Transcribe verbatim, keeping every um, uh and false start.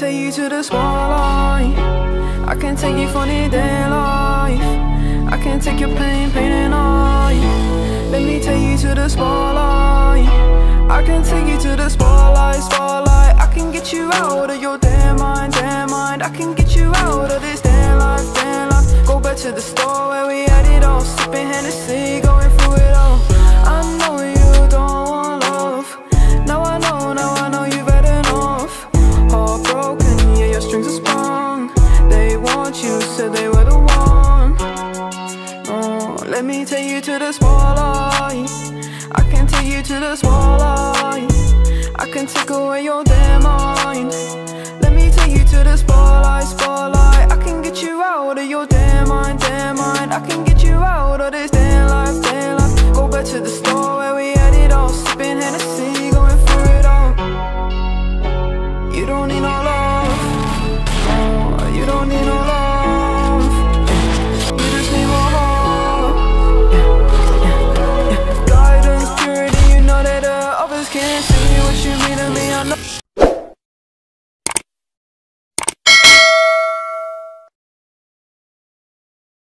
take you to the spotlight. I can take you funny day life. I can take your pain, pain and I. Let me take you to the spotlight. I can take you to the spotlight, spotlight. I can get you out of your damn mind, damn mind. I can get you out of this damn life, damn life. Go back to the store where we had it all, sipping Hennessy, going through it all. I know you don't want love. Now I know, now I know you've had enough. Heartbroken, yeah, your strings are sprung. They want you, said they were the one. Oh, let me take you to the spotlight. I can take you to the spotlight. I can take away your damn mind. Let me take you to the spotlight, spotlight. I can get you out of your damn mind, damn mind. I can get you out of this damn life, damn life. Go back to the